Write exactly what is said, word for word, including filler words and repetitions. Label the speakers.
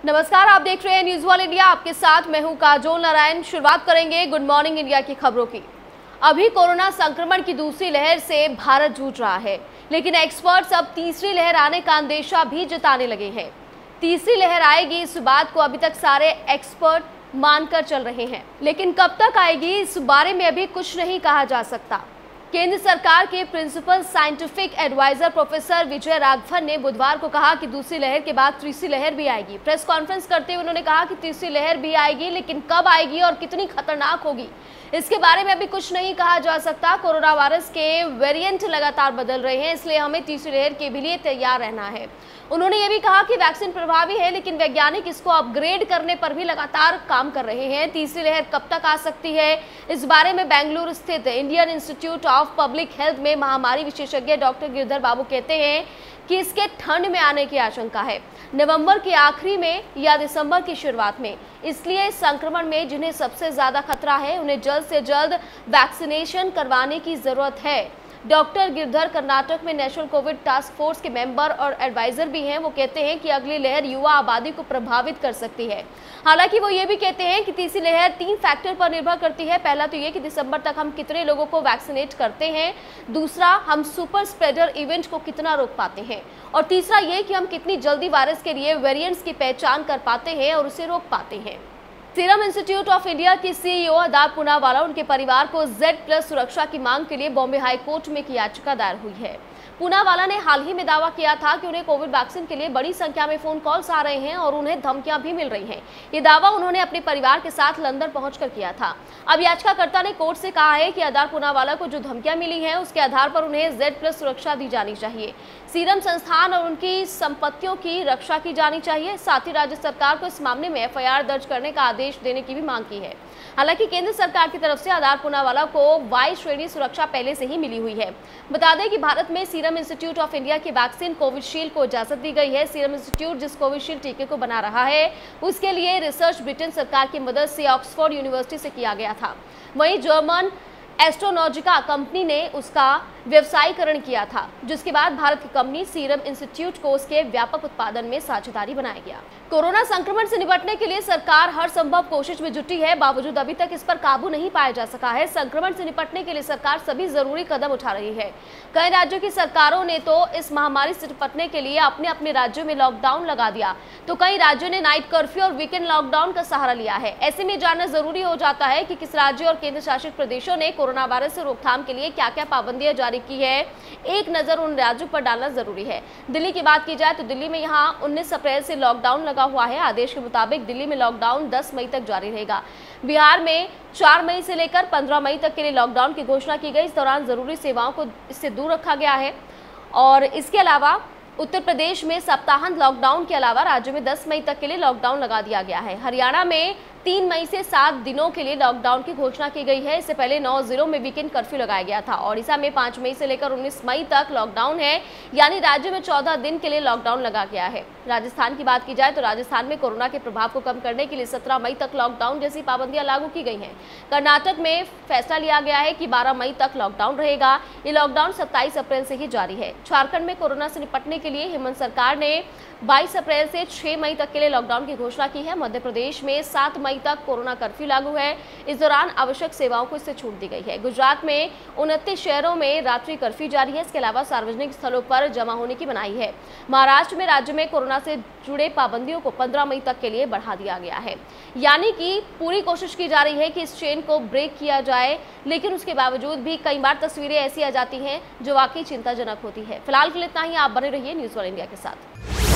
Speaker 1: नमस्कार, आप देख रहे हैं न्यूज वन इंडिया। आपके साथ मैं हूं काजोल नारायण। शुरुआत करेंगे गुड मॉर्निंग इंडिया की खबरों की। अभी कोरोना संक्रमण की दूसरी लहर से भारत जूझ रहा है, लेकिन एक्सपर्ट्स अब तीसरी लहर आने का अंदेशा भी जताने लगे हैं। तीसरी लहर आएगी, इस बात को अभी तक सारे एक्सपर्ट मानकर चल रहे हैं, लेकिन कब तक आएगी इस बारे में अभी कुछ नहीं कहा जा सकता। केंद्र सरकार के principal scientific adviser professor Vijay Raghavan ने बुधवार को कहा कि दूसरी लहर के बाद तीसरी लहर भी आएगी। प्रेस कॉन्फ्रेंस करते हुए उन्होंने कहा कि तीसरी लहर भी आएगी, लेकिन कब आएगी और कितनी खतरनाक होगी इसके बारे में अभी कुछ नहीं कहा जा सकता। कोरोना वायरस के वेरिएंट लगातार बदल रहे हैं, इसलिए हमें तीसरी लहर के भी लिए तैयार रहना है। उन्होंने ये भी कहा कि वैक्सीन प्रभावी है, लेकिन वैज्ञानिक इसको अपग्रेड करने पर भी लगातार काम कर रहे हैं। तीसरी लहर कब तक आ सकती है, इस बारे में बेंगलुरु स्थित Indian institute of public health में महामारी विशेषज्ञ डॉक्टर गिरधर बाबू कहते हैं कि इसके ठंड में आने की आशंका है, नवंबर के आखिरी में या दिसंबर की शुरुआत में। इसलिए संक्रमण में जिन्हें सबसे ज्यादा खतरा है, उन्हें जल्द से जल्द वैक्सीनेशन करवाने की जरूरत है। डॉक्टर गिरधर कर्नाटक में नेशनल कोविड टास्क फोर्स के मेंबर और एडवाइजर भी हैं। वो कहते हैं कि अगली लहर युवा आबादी को प्रभावित कर सकती है। हालांकि वो ये भी कहते हैं कि तीसरी लहर तीन फैक्टर पर निर्भर करती है। पहला तो ये कि दिसंबर तक हम कितने लोगों को वैक्सीनेट करते हैं, दूसरा हम सुपर स्प्रेडर इवेंट को कितना रोक पाते हैं, और तीसरा ये कि हम कितनी जल्दी वायरस के लिए वेरिएंट्स की पहचान कर पाते हैं और उसे रोक पाते हैं। सीरम इंस्टीट्यूट ऑफ इंडिया की सीईओ आदार पूनावाला उनके परिवार को जेड प्लस सुरक्षा की मांग के लिए बॉम्बे हाई कोर्ट में एक याचिका दायर हुई है। पूनावाला ने हाल ही में दावा किया था कि उन्हें कोविड वैक्सीन के लिए बड़ी संख्या में फोन कॉल्स आ रहे हैं और उन्हें धमकियां भी मिल रही हैं। ये दावा उन्होंने अपने परिवार के साथ लंदन पहुंचकर किया था। अब याचिकाकर्ता ने कोर्ट से कहा है कि आदार पूनावाला को जो धमकियां मिली हैं, उसके आधार पर उन्हें जेड प्लस सुरक्षा दी जानी चाहिए। सीरम संस्थान और उनकी संपत्तियों की रक्षा की जानी चाहिए। साथ ही राज्य सरकार को इस मामले में एफ आई आर दर्ज करने का आदेश देने की भी मांग की है। हालांकि केंद्र सरकार की तरफ से आदार पूनावाला को वाई श्रेणी सुरक्षा पहले से ही मिली हुई है। बता दें कि भारत में सीरम इंस्टीट्यूट ऑफ इंडिया की वैक्सीन कोविशील्ड को इजाजत दी गई है। सीरम इंस्टीट्यूट जिस कोविशील्ड टीके को बना रहा है, उसके लिए रिसर्च ब्रिटेन सरकार की मदद से ऑक्सफोर्ड यूनिवर्सिटी से किया गया था। वहीं जर्मन एस्ट्रोनॉजिका कंपनी ने उसका व्यवसायीकरण किया था, जिसके बाद भारत की कंपनी सीरम इंस्टीट्यूट को उसके व्यापक उत्पादन में साझेदारी बनाया गया। कोरोना संक्रमण से निपटने के लिए सरकार हर संभव कोशिश में जुटी है, बावजूद अभी तक इस पर काबू नहीं पाया जा सका है। संक्रमण से निपटने के लिए सरकार सभी जरूरी कदम उठा रही है। कई राज्यों की सरकारों ने तो इस महामारी से निपटने के लिए अपने अपने राज्यों में लॉकडाउन लगा दिया, तो कई राज्यों ने नाइट कर्फ्यू और वीकेंड लॉकडाउन का सहारा लिया है। ऐसे में जानना जरूरी हो जाता है कि किस राज्य और केंद्र शासित प्रदेशों ने कोरोना वायरस से रोकथाम के लिए क्या क्या पाबंदियां जारी की है। एक नजर उन राज्यों पर डालना जरूरी है। दिल्ली की बात की जाए तो दिल्ली में यहां उन्नीस अप्रैल से लॉकडाउन लगा हुआ है। आदेश के मुताबिक दिल्ली में लॉकडाउन दस मई तक जारी रहेगा। बिहार में चार मई से लेकर पंद्रह मई तक के लिए लॉकडाउन की घोषणा की गई। इस दौरान जरूरी सेवाओं को इससे दूर रखा गया है। और इसके अलावा उत्तर प्रदेश में सप्ताहांत लॉकडाउन के अलावा राज्य में दस मई तक के लिए लॉकडाउन लगा दिया गया है। हरियाणा में तीन मई से सात दिनों के लिए लॉकडाउन की घोषणा की गई है। इससे पहले नौ जिलों में वीकेंड कर्फ्यू लगाया गया था। ओडिशा में पाँच मई से लेकर उन्नीस मई तक लॉकडाउन है, यानी राज्य में चौदह दिन के लिए लॉकडाउन लगा गया है। राजस्थान की बात की जाए तो राजस्थान में कोरोना के प्रभाव को कम करने के लिए सत्रह मई तक लॉकडाउन जैसी पाबंदियां लागू की गई हैं। कर्नाटक में फैसला लिया गया है कि बारह मई तक लॉकडाउन रहेगा। ये लॉकडाउन सत्ताईस अप्रैल से ही जारी है। झारखंड में कोरोना से निपटने के लिए हेमंत सरकार ने बाईस अप्रैल से छह मई तक के लिए लॉकडाउन की घोषणा की है। मध्य प्रदेश में सात मई तक कोरोना कर्फ्यू लागू है। इस दौरान आवश्यक सेवाओं को इससे छूट दी गई है। गुजरात में उनतीस शहरों में रात्रि कर्फ्यू जारी है। इसके अलावा सार्वजनिक स्थलों पर जमा होने की मनाही है। महाराष्ट्र में राज्य में कोरोना से जुड़े पाबंदियों को पंद्रह मई तक के लिए बढ़ा दिया गया है। यानी कि पूरी कोशिश की जा रही है कि इस चेन को ब्रेक किया जाए, लेकिन उसके बावजूद भी कई बार तस्वीरें ऐसी आ जाती हैं जो वाकई चिंताजनक होती है। फिलहाल के लिए इतना ही। आप बने रहिए न्यूज वन इंडिया के साथ।